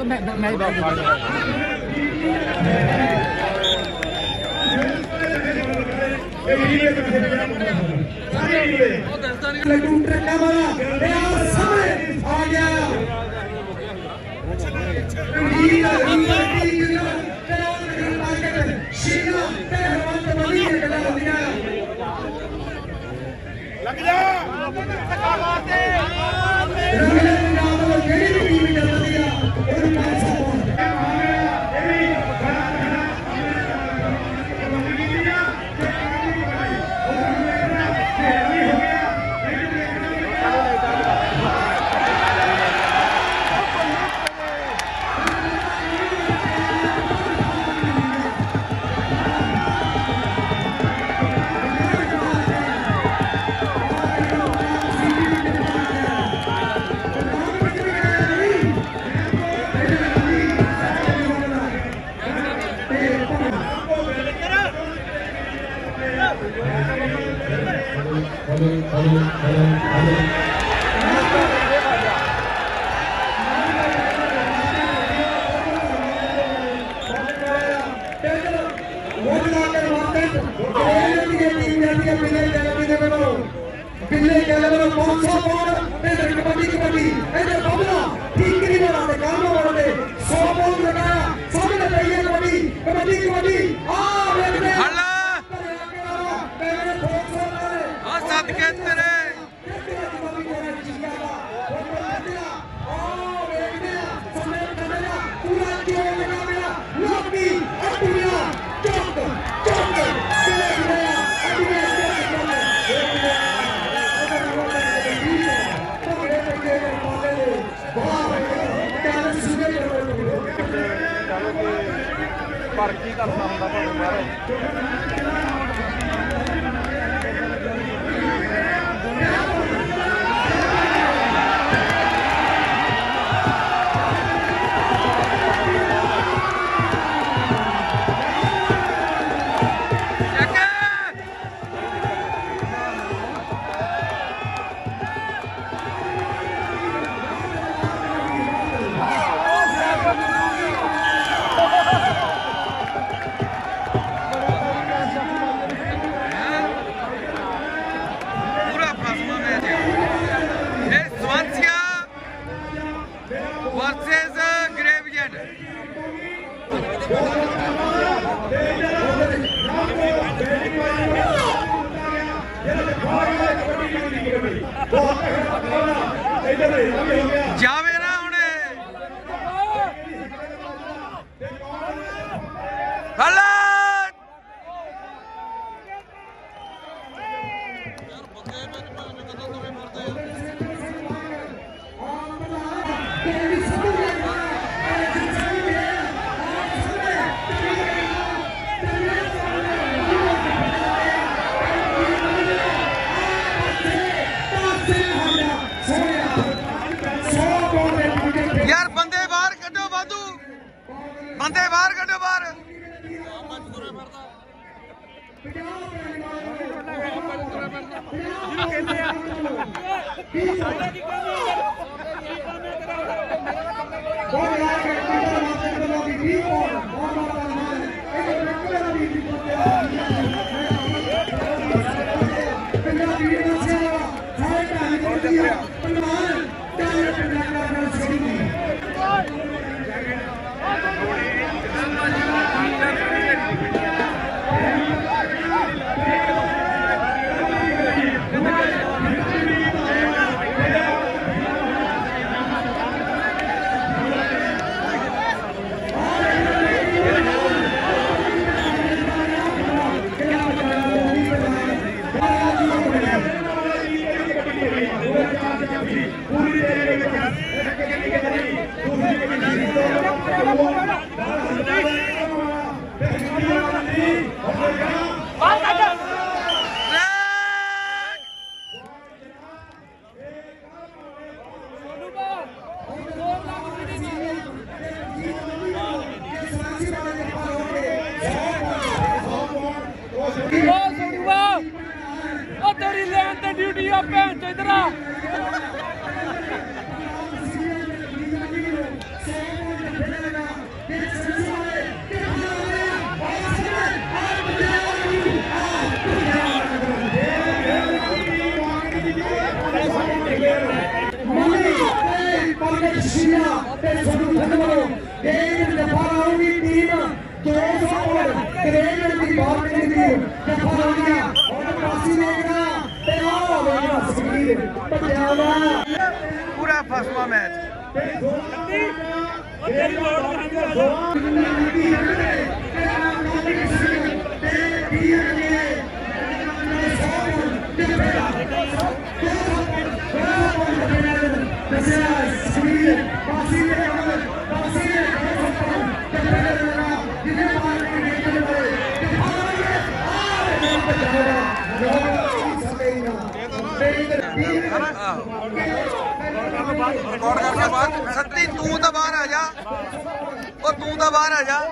लड्डू ट्रका वाला सामने आ गया लग जा बिल्ले के लेवल 500 पाउंड इधर कबड्डी कबड्डी इधर बबला ठीक नहीं बना दे काम बना दे 100 पाउंड लगाया सामने चाहिए कबड्डी कबड्डी कबड्डी आ देखने हल्ला मेरे फोन से आ साथ के तेरे पूरा किया लगा मेरा लॉबी अटुया चौक पर की करना ਹੁੰਦਾ ਤੁਹਾਨੂੰ ਮਾਰੇ जावे ना हुणे यार बंदे बाहर कड्डो वाधू बंदे बाहर कड्डो बाहर तेरी लैन ते ड्यूटी आ भैन चो इधर आ खुशियां ते सोनू धन्यवाद एक जफा आऊंगी टीम 200 पॉइंट ग्रेड की बात नहीं थी जफा आ गया और काशी देखना ते आओ देखना स्पीड पंजाब पूरा फसवा मैच रिकॉर्ड करके बाहर सत्ती तू तो बाहर आ जा और तू तो बाहर आ जा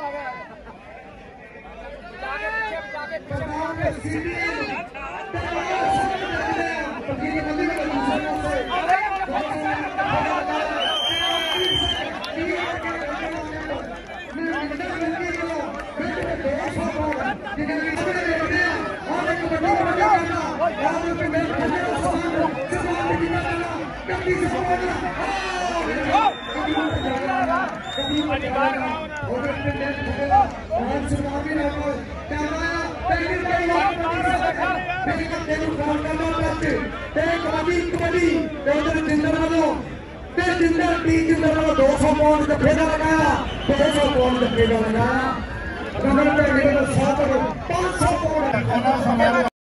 जिंदर 200 पॉइंट जफे का लगाया 200 पॉइंट जफे का लगाया 500 पॉइंट